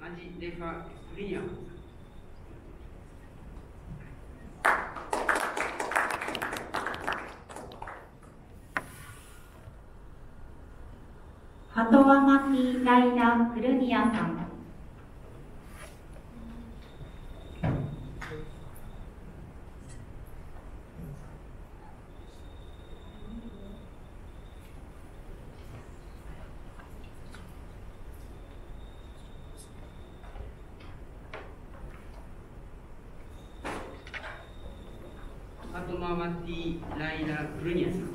アジレファクリニアム。 ハトワマティライラ・クルニアさん。 ハトママティライラ・クルニアさん。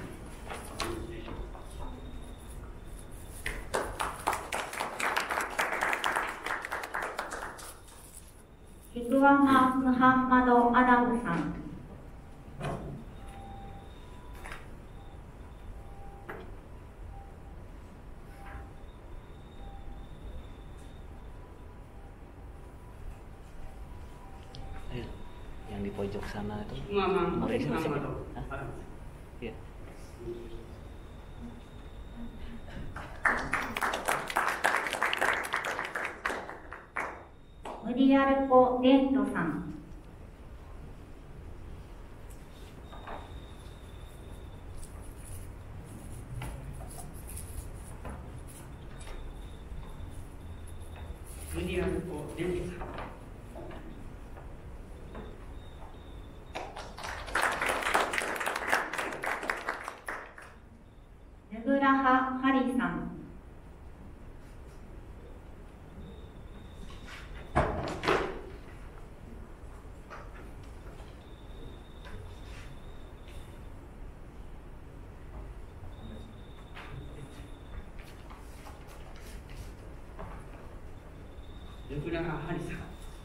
ヒグワマ・ムハンマド・アダムさん。 Yang di pojok sana itu. Mereka Iya. ムリアルコ・レントさん。 ムリアルコ・レントさん。 ヌグラハ・ハリさん。 ヌグラハ・ハリさん。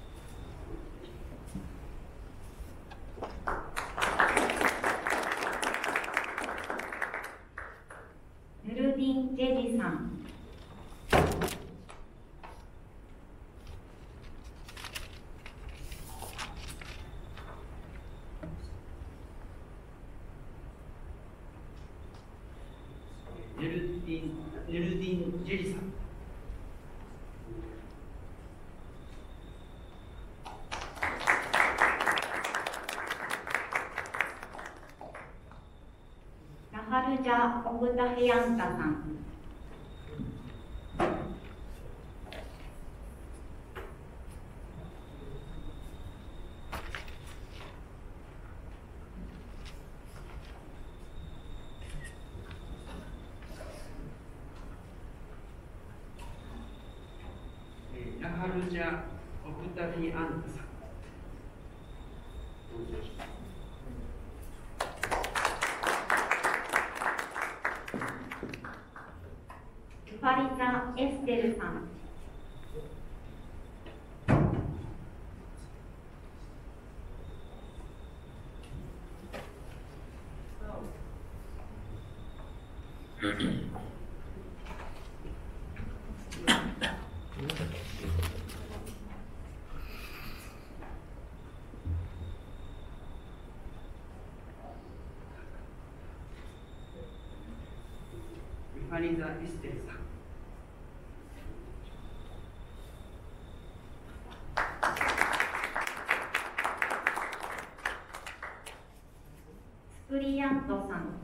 ヌルディン・ジェジさん。 ネルディン・ジェリさん。 ラハルジャ・オグタヘヤンタさん。 ラハルジャ・オクタフィアンタさん。 ファリザ・エステルさん。 ファリザ・エステルさん。 スプリヤントさん。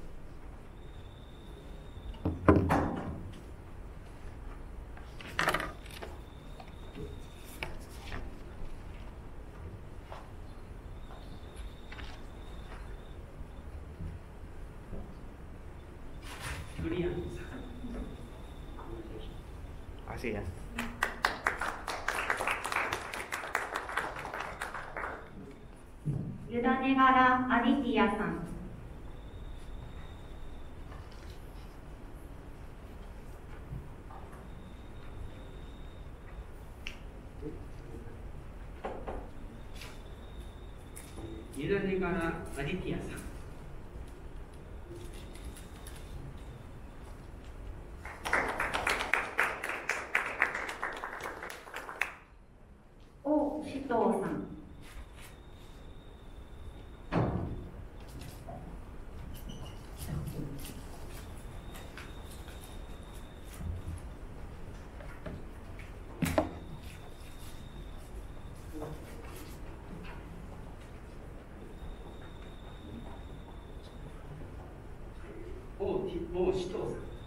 ブリアントさん。 Makasih ya. Yudanegara Adityaさん。 ユダネガラ・アディティアさん。 王志藤さん。 もう使徒